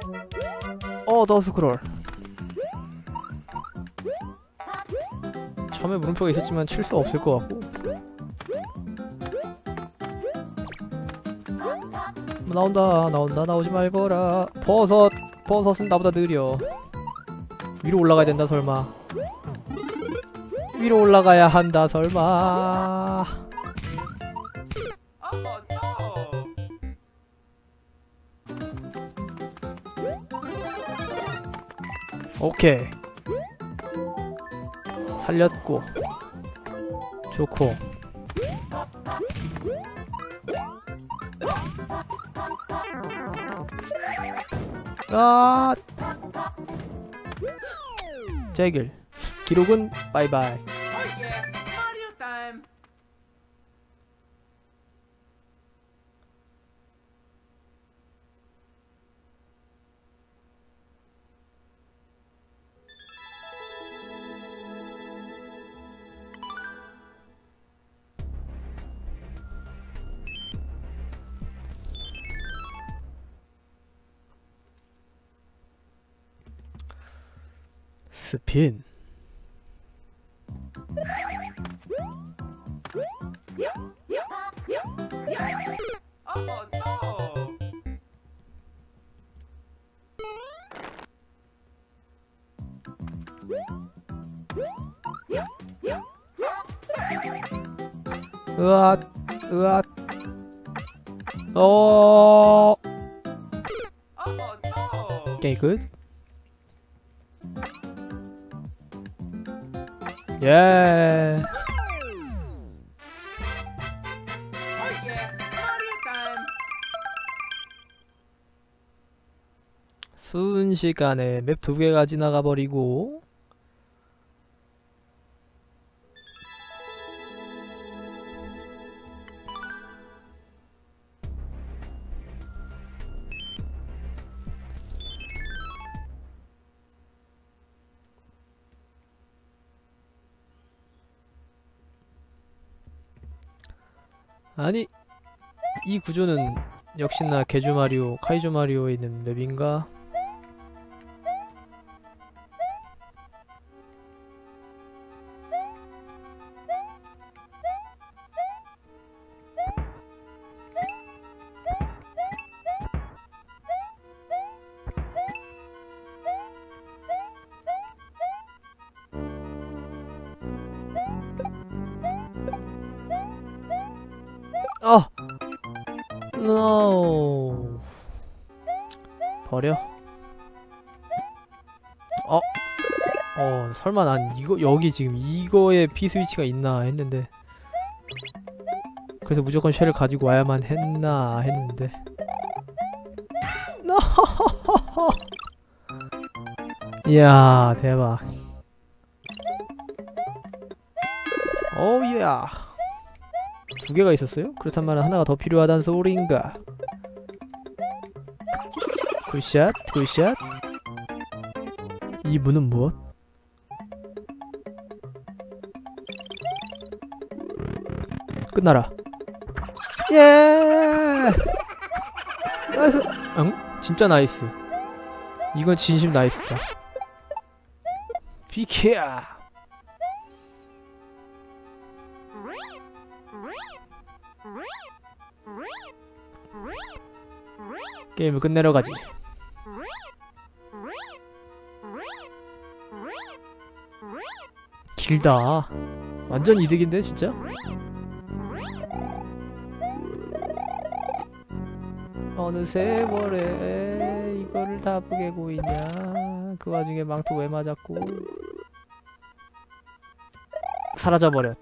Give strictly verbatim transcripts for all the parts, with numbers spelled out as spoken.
어, 더 스크롤. 처음에 물음표가 있었지만 칠 수 없을 것 같고. 나온다, 나온다, 나오지 말거라. 버섯, 버섯은 나보다 느려. 위로 올라가야 된다, 설마. 위로 올라가야 한다, 설마. 오케이. 살렸고. 좋고. 아, 제길. 기록은 바이바이. 스핀. 으앗, 으앗. 어. 오케이, 굿. 예. 순식간에 맵 두 개가 지나가 버리고. 아니, 이 구조는 역시나 개조 마리오, 카이조 마리오에 있는 맵인가? 어! 노. 버려. 어? 어, 설마 난 이거, 여기 지금 이거에 P-스위치가 있나 했는데. 그래서 무조건 쉘을 가지고 와야만 했나 했는데. 노. 이야, 대박. 오우, 이야. 두 개가 있었어요? 그렇단 말은 하나가 더 필요하단 소리인가? 굿샷, 굿샷. 이 문은 무엇? 끝나라. 예! 나이스! 응? 진짜 나이스. 이건 진심 나이스다. 비키야! 게임을 끝내러 가지. 길다. 완전 이득인데 진짜? 어느 세월에 이거를 다 보게고 있냐. 그 와중에 망토 왜 맞았고. 사라져버렸.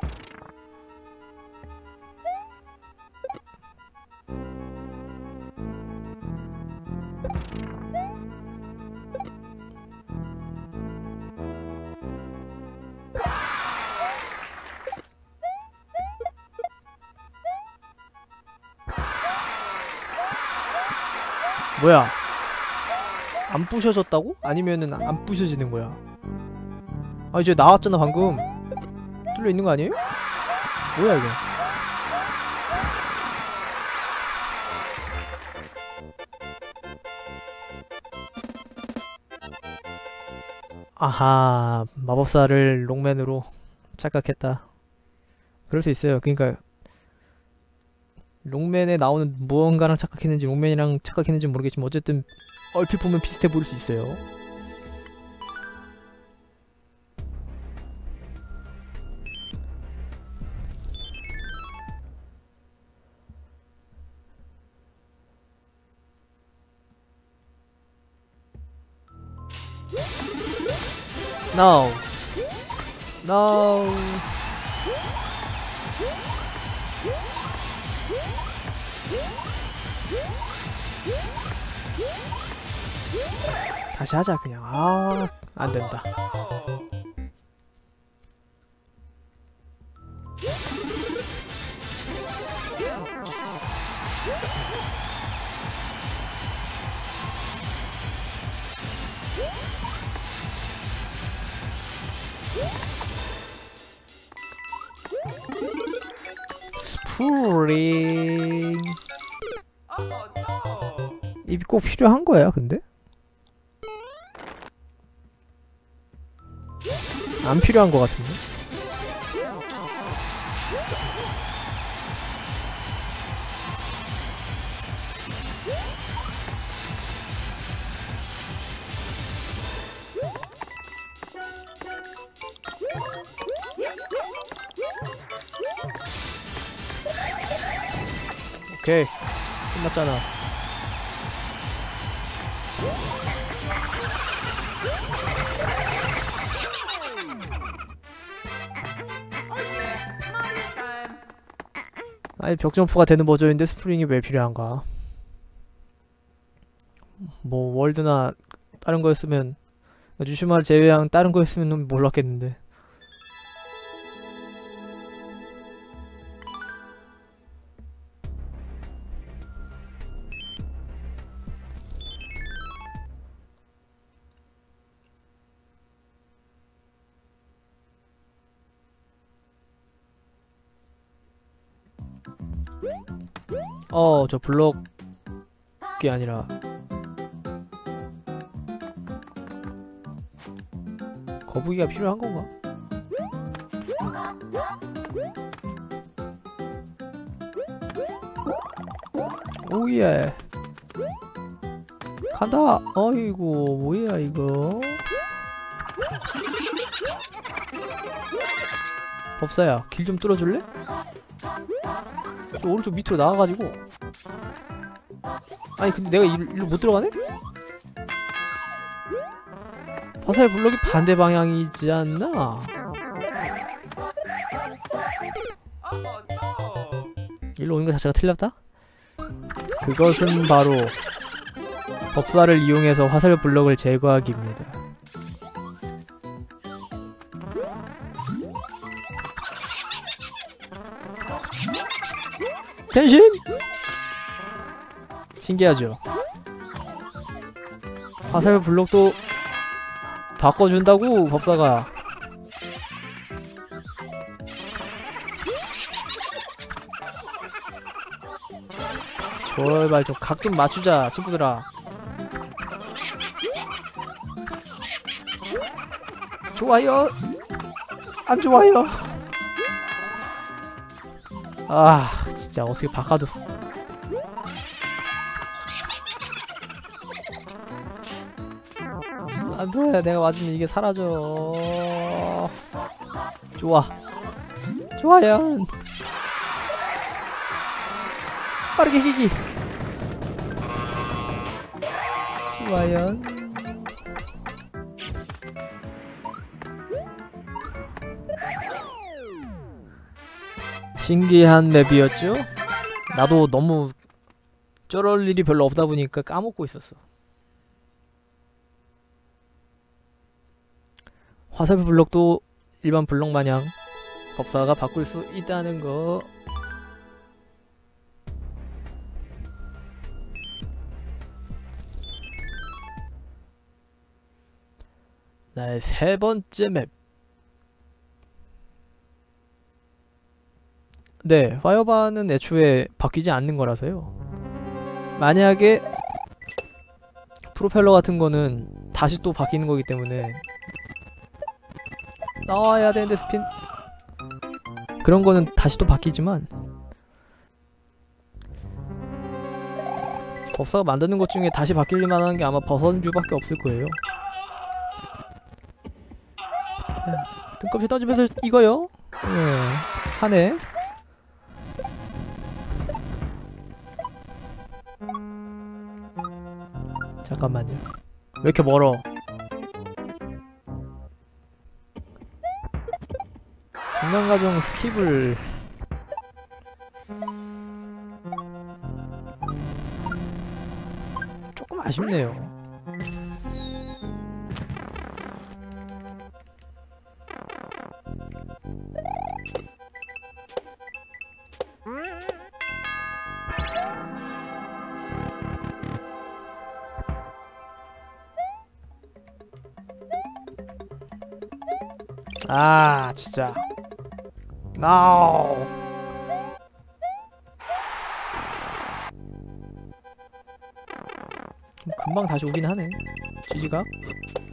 뭐야? 안 부셔졌다고? 아니면은 안 부셔지는 거야? 아, 이제 나왔잖아 방금. 뚫려 있는 거 아니에요? 뭐야 이거? 아하, 마법사를 롱맨으로 착각했다. 그럴 수 있어요. 그니까 롱맨에 나오는 무언가랑 착각했는지 롱맨이랑 착각했는지 모르겠지만 어쨌든 얼핏 보면 비슷해 보일 수 있어요. No. No. 다시 하자 그냥. 아, 안 된다. 스프링. 입이 꼭 필요한 거야, 근데? 안 필요한 거 같은데? 오케이, 끝났잖아. 아니, 벽점프가 되는 버전인데 스프링이 왜 필요한가? 뭐 월드나 다른 거였으면, 유슈마를 제외한 다른 거였으면 몰랐겠는데. 어, 저 블럭이 아니라 거북이가 필요한 건가? 오예. 간다. 어이구, 뭐야 이거? 법사야, 길 좀 뚫어줄래? 저 오른쪽 밑으로 나가가지고. 아니 근데 내가 일, 일로 못 들어가네? 화살 블럭이 반대 방향이지 않나? 일로 오는 것 자체가 틀렸다? 그것은 바로 법사를 이용해서 화살 블럭을 제거하기입니다. 변신! 신기하죠? 화살 블록도 바꿔준다고 법사가. 제발 좀 각 좀 맞추자 친구들아. 좋아요. 안 좋아요. 아 진짜 어떻게 바꿔도. 안돼, 내가 맞으면 이게 사라져. 좋아. 좋아요. 빠르게 기기. 좋아요. 신기한 맵이었죠? 나도 너무 저럴 일이 별로 없다 보니까 까먹고 있었어. 화살 블럭도 일반 블럭 마냥 법사가 바꿀 수 있다는 거. 나의 세 번째 맵. 네, 파이어바는 애초에 바뀌지 않는 거라서요. 만약에 프로펠러 같은 거는 다시 또 바뀌는 거기 때문에 나와야 되는데 스핀. 그런 거는 다시 또 바뀌지만 법사가 만드는 것 중에 다시 바뀔 만한 게 아마 버선주밖에 없을 거예요. 야, 등껍질 던지면서 이거요? 예, 하네. 잠깐만요. 왜 이렇게 멀어? 중간과정 스킵을 조금 아쉽네요. 아 진짜 NO. 금방 다시 오긴 하네. 지지가.